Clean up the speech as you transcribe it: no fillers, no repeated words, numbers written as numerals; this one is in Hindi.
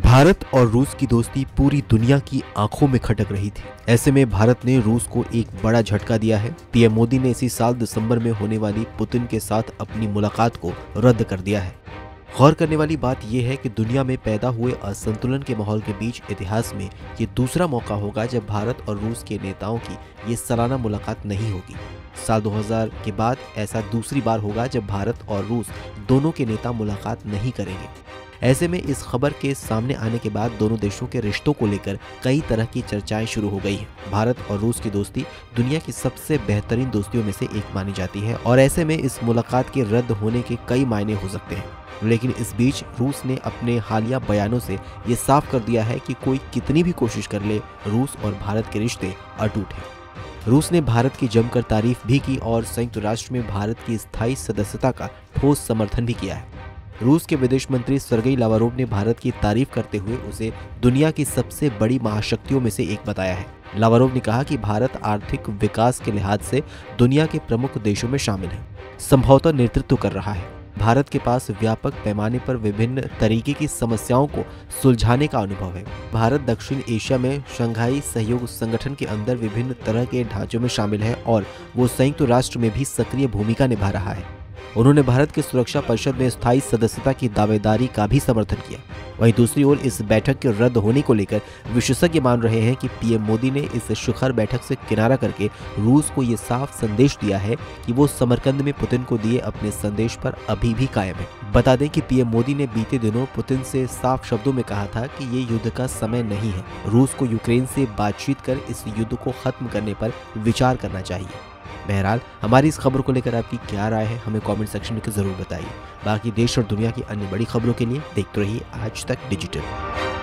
भारत और रूस की दोस्ती पूरी दुनिया की आंखों में खटक रही थी। ऐसे में भारत ने रूस को एक बड़ा झटका दिया है। पीएम मोदी ने इसी साल दिसंबर में होने वाली पुतिन के साथ अपनी मुलाकात को रद्द कर दिया है। गौर करने वाली बात यह है कि दुनिया में पैदा हुए असंतुलन के माहौल के बीच इतिहास में ये दूसरा मौका होगा जब भारत और रूस के नेताओं की ये सालाना मुलाकात नहीं होगी। साल 2000 के बाद ऐसा दूसरी बार होगा जब भारत और रूस दोनों के नेता मुलाकात नहीं करेंगे। ऐसे में इस खबर के सामने आने के बाद दोनों देशों के रिश्तों को लेकर कई तरह की चर्चाएं शुरू हो गई हैं। भारत और रूस की दोस्ती दुनिया की सबसे बेहतरीन दोस्तियों में से एक मानी जाती है और ऐसे में इस मुलाकात के रद्द होने के कई मायने हो सकते हैं। लेकिन इस बीच रूस ने अपने हालिया बयानों से ये साफ कर दिया है कि कोई कितनी भी कोशिश कर ले, रूस और भारत के रिश्ते अटूट हैं। रूस ने भारत की जमकर तारीफ भी की और संयुक्त राष्ट्र में भारत की स्थायी सदस्यता का ठोस समर्थन भी किया है। रूस के विदेश मंत्री सर्गेई लावरोव ने भारत की तारीफ करते हुए उसे दुनिया की सबसे बड़ी महाशक्तियों में से एक बताया है। लावरोव ने कहा कि भारत आर्थिक विकास के लिहाज से दुनिया के प्रमुख देशों में शामिल है, संभवतः नेतृत्व कर रहा है। भारत के पास व्यापक पैमाने पर विभिन्न तरीके की समस्याओं को सुलझाने का अनुभव है। भारत दक्षिण एशिया में शंघाई सहयोग संगठन के अंदर विभिन्न तरह के ढांचों में शामिल है और वो संयुक्त राष्ट्र में भी सक्रिय भूमिका निभा रहा है। उन्होंने भारत की सुरक्षा परिषद में स्थायी सदस्यता की दावेदारी का भी समर्थन किया। वहीं दूसरी ओर इस बैठक के रद्द होने को लेकर विशेषज्ञ मान रहे हैं कि पीएम मोदी ने इस शिखर बैठक से किनारा करके रूस को ये साफ संदेश दिया है कि वो समरकंद में पुतिन को दिए अपने संदेश पर अभी भी कायम है। बता दें कि पीएम मोदी ने बीते दिनों पुतिन से साफ शब्दों में कहा था कि ये युद्ध का समय नहीं है। रूस को यूक्रेन से बातचीत कर इस युद्ध को खत्म करने पर विचार करना चाहिए। बहरहाल हमारी इस खबर को लेकर आपकी क्या राय है, हमें कमेंट सेक्शन में जरूर बताइए। बाकी देश और दुनिया की अन्य बड़ी खबरों के लिए देखते रहिए आज तक डिजिटल।